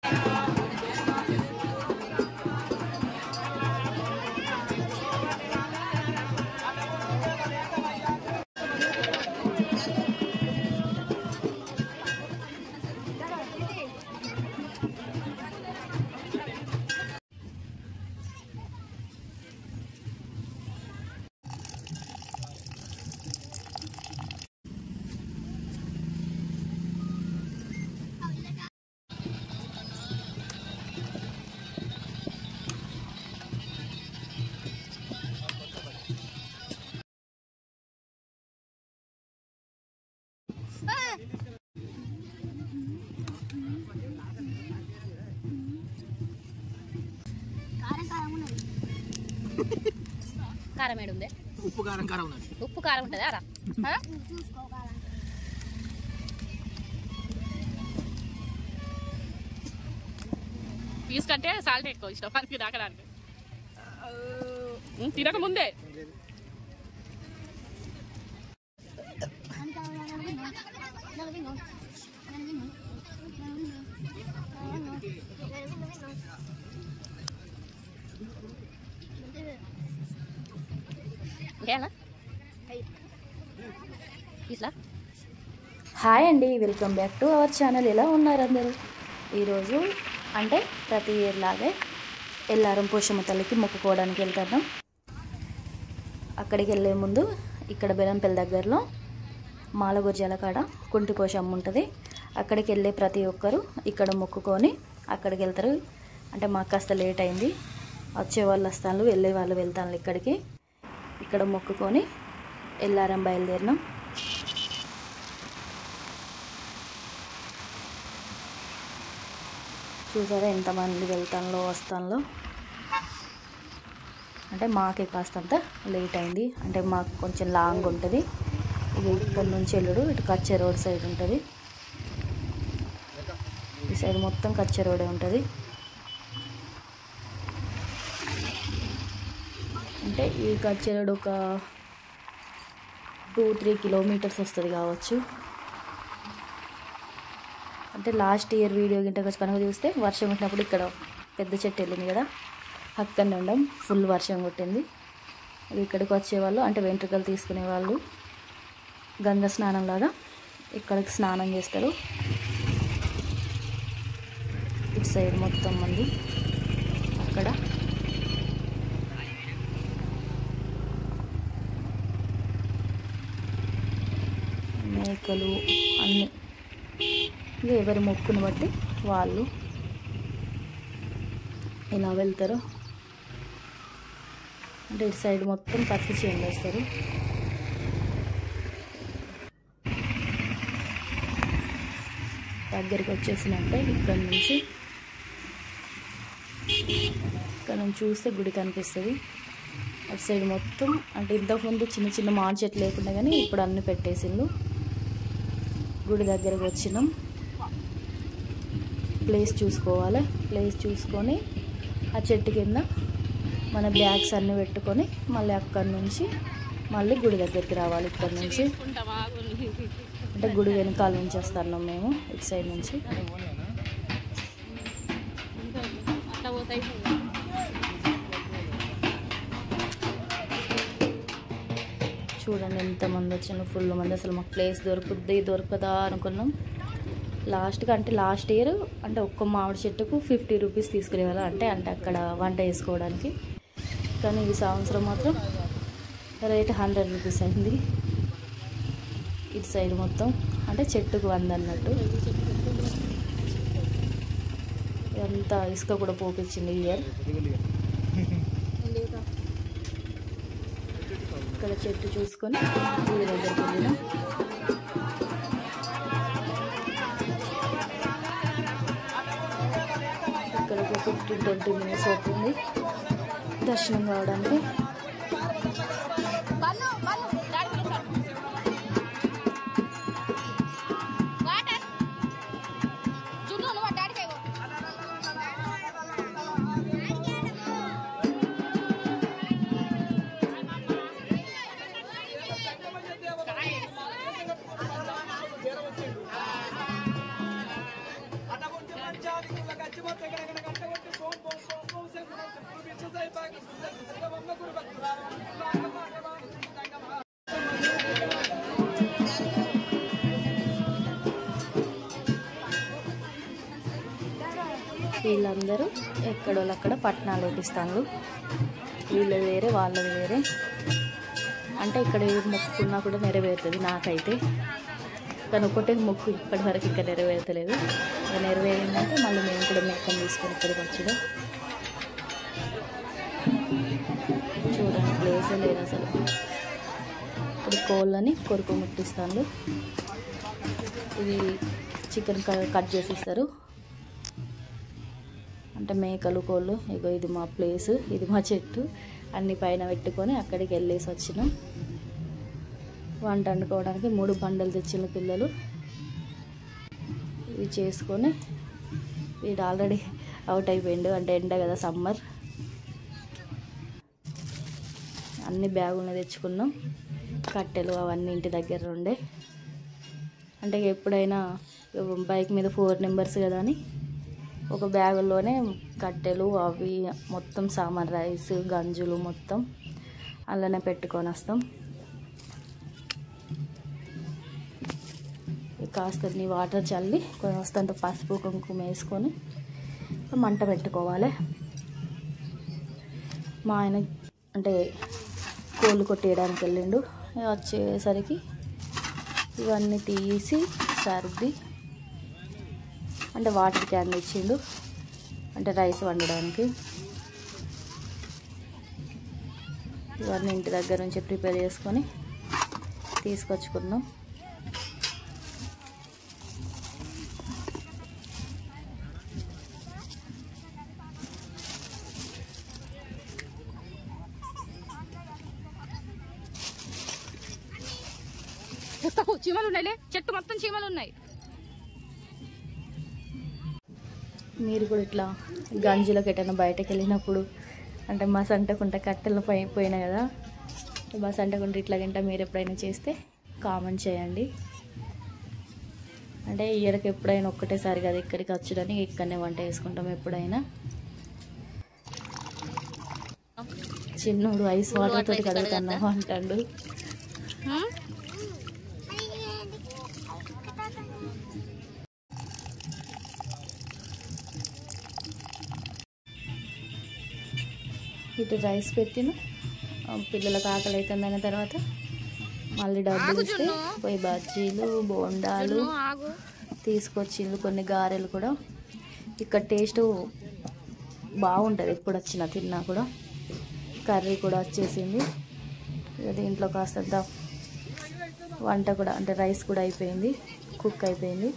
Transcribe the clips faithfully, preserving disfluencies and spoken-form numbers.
కారం ఏడుందే ఉప్పు కారం కారం ఉన్నది ఉప్పు కారం ఉంటదా రా తీసుకంటే సాల్ట్ ఎక్కువ ఇష్టం మనకి తాకడానికి తినక ముందే హాయ్ అండి, welcome back to our channel. ఎలా ఉన్నారు అందరూ? ఈరోజు అంటే ప్రతి ఇయర్ లాగే ఎల్లారం పోషమ్మ తల్లికి మొక్కుకోవడానికి వెళ్తున్నాం. అక్కడికి వెళ్ళే ముందు ఇక్కడ బెల్లంపల్లి దగ్గరలో మాలగుర్జాల కాడ కుంటి పోషమ్మ ఉంటుంది. అక్కడికి వెళ్ళే ప్రతి ఒక్కరు ఇక్కడ మొక్కుకొని అక్కడికి వెళ్తారు. అంటే మాకు కాస్త లేట్ అయింది, వచ్చే వాళ్ళు వస్తాను, వెళ్ళే వాళ్ళు వెళ్తాను. ఇక్కడికి ఇక్కడ మొక్కుకొని ఎల్లారం బయలుదేరినాం. చూసారా ఎంతమంది వెళ్తానులో వస్తానులో. అంటే మాకే కాస్తంత లేట్ అయింది, అంటే మాకు కొంచెం లాంగ్ ఉంటుంది. ఇది ఇక్కడ నుంచి వెళ్ళడు, ఇటు కచ్చే రోడ్ సైడ్ ఉంటుంది. ఈ సైడ్ మొత్తం కచ్చే రోడే ఉంటుంది. అంటే ఈ కచ్చే రోడ్ ఒక టూ త్రీ కిలోమీటర్స్ వస్తుంది కావచ్చు. అంటే లాస్ట్ ఇయర్ వీడియో గింట కనుక చూస్తే వర్షం కొట్టినప్పుడు ఇక్కడ పెద్ద చెట్టు వెళ్ళింది కదా, అక్కడనే ఉండం. ఫుల్ వర్షం కొట్టింది. అది ఇక్కడికి వచ్చేవాళ్ళు అంటే వెంట్రుకలు తీసుకునే వాళ్ళు గంగ స్నానం లాగా ఇక్కడికి స్నానం చేస్తారు. ఇటు సైడ్ మొత్తం మంది అక్కడ మేకలు అన్నీ ఎవరి మొక్కును బట్టి వాళ్ళు ఇలా వెళ్తారు. అంటే ఇటు సైడ్ మొత్తం పత్తి చేంజ్ చేస్తారు. దగ్గరికి వచ్చేసినట్టే ఇక్కడ నుంచి ఇక్కడ నుంచి చూస్తే గుడి కనిపిస్తుంది. అటు సైడ్ మొత్తం అంటే ఇంతకుముందు చిన్న చిన్న మామిడి చెట్లు లేకుండా కానీ ఇప్పుడు అన్నీ పెట్టేసిండు. గుడి దగ్గరకు వచ్చినాం. ప్లేస్ చూసుకోవాలి. ప్లేస్ చూసుకొని ఆ చెట్టు కింద మన బ్యాగ్స్ అన్నీ పెట్టుకొని మళ్ళీ అక్కడి నుంచి మళ్ళీ గుడి దగ్గరికి రావాలి. ఇక్కడ నుంచి అంటే గుడి వెనకాల నుంచి వస్తున్నాం మేము ఇటు సైడ్ నుంచి. చూడండి ఎంతమంది వచ్చిన, ఫుల్ మంది. అసలు మాకు ప్లేస్ దొరుకుద్ది దొరకదా అనుకున్నాం. లాస్ట్గా అంటే లాస్ట్ ఇయర్ అంటే ఒక్క మామిడి చెట్టుకు ఫిఫ్టీ రూపీస్ తీసుకునేవాళ్ళు, అంటే అంటే అక్కడ వంట వేసుకోవడానికి. కానీ ఈ సంవత్సరం మాత్రం రేట్ హండ్రెడ్ రూపీస్ అయింది. ఇటు సైడ్ మొత్తం అంటే చెట్టుకు వంద అన్నట్టు. ఎంత ఇసుక కూడా పోపించింది ఈ ఇయర్. ఇక్కడ చెట్టు చూసుకొని గుడి దగ్గరికి వెళ్ళినాం. ఇక్కడ ఒక ఫిఫ్టీన్ ట్వంటీ మినిట్స్ అవుతుంది దర్శనం కావడానికి. వీళ్ళందరూ ఎక్కడోళ్ళక్కడ పట్టణాలు వేపిస్తాను. వీళ్ళది వేరే వాళ్ళది వేరే. అంటే ఇక్కడ ఏ మొక్కుకున్నా కూడా నెరవేరుతుంది నాకైతే. కానీ ఒకటే మొక్కు ఇప్పటి వరకు ఇంకా నెరవేరతలేదు. ఇంకా నెరవేరిందంటే మళ్ళీ మేము కూడా మేకం తీసుకొని ఇక్కడికి వచ్చాడు. చూడండి ప్లేసే లేదు అసలు. ఇప్పుడు కోళ్ళని కొరుకు ముట్టిస్తాను. ఇది చికెన్ కట్ చేసి ఇస్తారు. అంటే మేకలు కోళ్ళు. ఇగో ఇది మా ప్లేసు, ఇది మా చెట్టు. అన్ని పైన పెట్టుకొని అక్కడికి వెళ్ళేసి వచ్చినాం. వంట వండుకోవడానికి మూడు బండలు తెచ్చిన పిల్లలు. ఇవి చేసుకొని వీడు ఆల్రెడీ అవుట్ అయిపోయిండు. అంటే ఎండ కదా, సమ్మర్. అన్ని బ్యాగులను తెచ్చుకున్నాం. కట్టెలు అవన్నీ ఇంటి దగ్గర ఉండే. అంటే ఎప్పుడైనా బైక్ మీద ఫోర్ మెంబర్స్ కదా అని ఒక బ్యాగుల్లోనే కట్టెలు అవి మొత్తం సామాన్, రైస్ గంజులు మొత్తం అలానే పెట్టుకొని వస్తాం. కాస్త నీ వాటర్ చల్లి కొంత పసుపు కుంకుమ వేసుకొని మంట పెట్టుకోవాలి. మా ఆయన అంటే కోళ్ళు కొట్టేయడానికి వెళ్ళిండు. వచ్చేసరికి ఇవన్నీ తీసి సర్ది అంటే వాటర్ క్యాన్ ఇచ్చిండు. అంటే రైస్ వండడానికి. ఇవన్నీ ఇంటి దగ్గర నుంచి ప్రిపేర్ చేసుకొని తీసుకొచ్చుకున్నాం. చీమలు ఉన్నాయి, చెట్టు మొత్తం చీమలు ఉన్నాయి. మీరు కూడా ఇట్లా గంజులకు ఎటైనా బయటకు వెళ్ళినప్పుడు అంటే మస్ అంటకుంటే కట్టెలు పై పోయినాయి కదా, మస్ అంటకుంటే ఇట్లా గంట మీరు ఎప్పుడైనా చేస్తే కామెంట్ చేయండి. అంటే ఇయర్కి ఎప్పుడైనా ఒక్కటేసారి కదా ఇక్కడికి వచ్చుడని ఇక్కడనే వంట వేసుకుంటాం ఎప్పుడైనా. చిన్నోడు ఐస్ వాటర్ తోటి కడుగుతున్నావు అంటాడు. ఇటు రైస్ పెట్టిన పిల్లలకు ఆకలి అవుతుందన్న తర్వాత మళ్ళీ డబ్బులు ఇస్తే పోయి బజ్జీలు బోండాలు తీసుకొచ్చిండు. కొన్ని గారెలు కూడా. ఇక్కడ టేస్ట్ బాగుంటుంది ఎప్పుడు వచ్చినా తిన్నా కూడా. కర్రీ కూడా వచ్చేసింది. ఇక దీంట్లో కాస్త వంట కూడా అంటే రైస్ కూడా అయిపోయింది, కుక్ అయిపోయింది.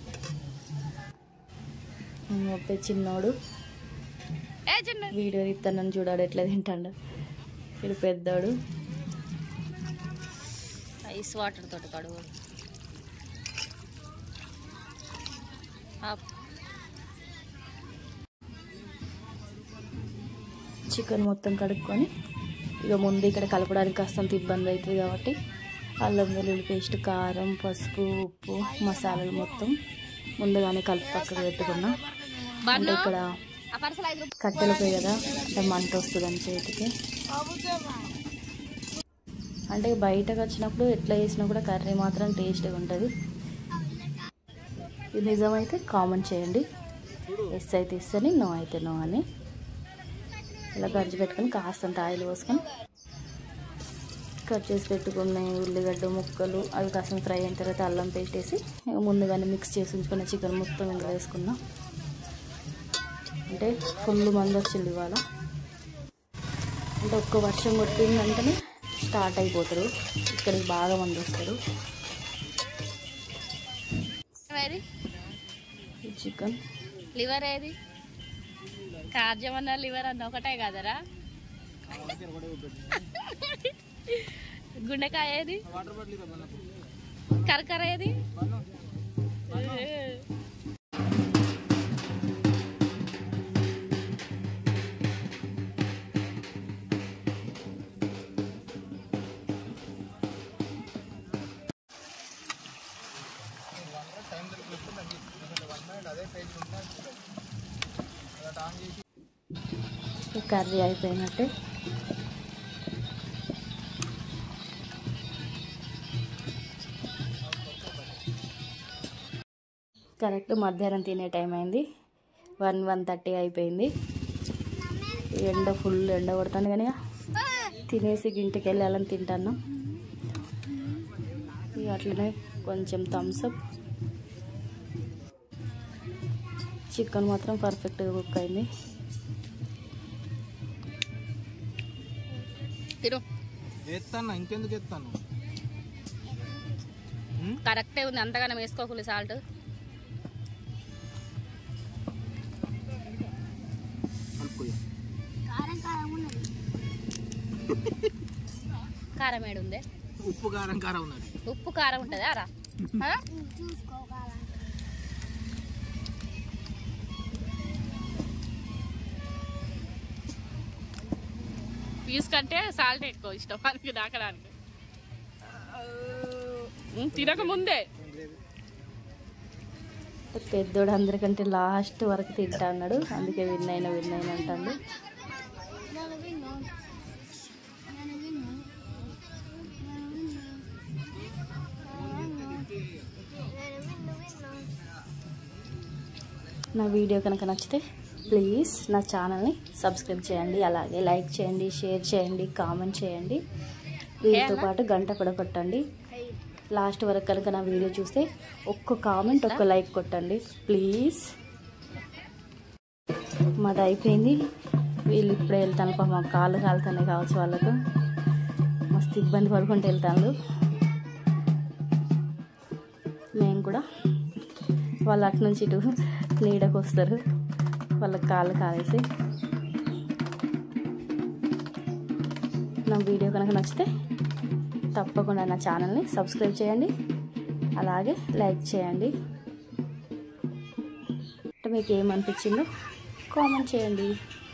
ఒప్పే చిన్నోడు వీడియో ఇస్తానని చూడాడు ఎట్లా తింటాడు. ఇది పెద్దోడు ఐస్ వాటర్ తోటి కడుగు. చికెన్ మొత్తం కడుక్కొని ఇక ముందు ఇక్కడ కలపడానికి కాస్తంత ఇబ్బంది అవుతుంది కాబట్టి అల్లం వెల్లుల్లి పేస్ట్, కారం, పసుపు, ఉప్పు, మసాలాలు మొత్తం ముందుగానే కలిపి పక్కకు పెట్టుకున్నాం. అంటే ఇక్కడ కట్టెలు పోయి కదా అంటే మంట వస్తుందని చేతికి. అంటే బయటకు వచ్చినప్పుడు ఎట్లా చేసినా కూడా కర్రీ మాత్రం టేస్ట్గా ఉంటుంది. ఇది నిజమైతే కామెంట్ చేయండి. ఎస్ అయితే ఇస్తని, నో అయితే నో అని. ఇలా గంజి పెట్టుకొని కాస్తంత ఆయిల్ పోసుకొని కట్ చేసి పెట్టుకున్న ఉల్లిగడ్డ ముక్కలు అవి కాస్త ఫ్రై అయిన తర్వాత అల్లం పేస్ట్ వేసి ముందుగానే మిక్స్ చేసి ఉంచుకున్న చికెన్ మొత్తం ఇందులో వేసుకున్నాం. అంటే ఫుల్ మంది వచ్చింది ఇవాళ. అంటే ఒక్క వర్షం కొట్టిందంటేనే స్టార్ట్ అయిపోతారు. ఇక్కడికి బాగా మంది వస్తారు. చికెన్ లివర్ ఏది? కార్జం అన్న లివర్ అన్న ఒకటే కదరా. గుండెకాయ ఏది? కరకర ఏది? కర్రీ అయిపోయినట్టే. కరెక్ట్ మధ్యాహ్నం తినే టైం అయింది. వన్ వన్ థర్టీ అయిపోయింది. ఎండ ఫుల్ ఎండ కొడుతుంది కానీ తినేసి ఇంటికి వెళ్ళాలని తింటాను. ఇక అట్లనే కొంచెం థమ్స్అప్. చికెన్ మాత్రం పర్ఫెక్ట్గా కుక్ అయింది. ఇంకెందుకు ఎత్తాను, కరెక్టే ఉంది. అంతగానే వేసుకోకూడదు సాల్ట్. కారం ఏడు ఉంది, ఉప్పు కారం కారం ఉన్నది. ఉప్పు కారం ఉంటుందా రా? పీస్ కంటే సాల్ట్ ఎక్కువ ఇష్టం మనకి నాకడానికి. తినక ముందే పెద్దోడు అందరికంటే లాస్ట్ వరకు తింటా అన్నాడు, అందుకే విన్ అయినా విన్ అయినా అంటాడు. నా వీడియో కనుక నచ్చితే ప్లీజ్ నా ఛానల్ని సబ్స్క్రైబ్ చేయండి, అలాగే లైక్ చేయండి, షేర్ చేయండి, కామెంట్ చేయండి. వీటితో పాటు గంట కూడా కొట్టండి. లాస్ట్ వరకు కనుక నా వీడియో చూస్తే ఒక్క కామెంట్ ఒక్క లైక్ కొట్టండి ప్లీజ్. మాది అయిపోయింది. వీళ్ళు ఇప్పుడే వెళ్తాను. పాప మా కాళ్ళు కాలుతున్నాయి కావచ్చు, వాళ్ళకు మస్తు ఇబ్బంది పడుకుంటూ వెళ్తాను. మేము కూడా వాళ్ళు అటు నుంచి ఇటు నీడకు వస్తారు, వాళ్ళకి కాళ్ళు కాలేసి. నా వీడియో కనుక నచ్చితే తప్పకుండా నా ఛానల్ని సబ్స్క్రైబ్ చేయండి, అలాగే లైక్ చేయండి. అంటే మీకు ఏమనిపించిందో కామెంట్ చేయండి.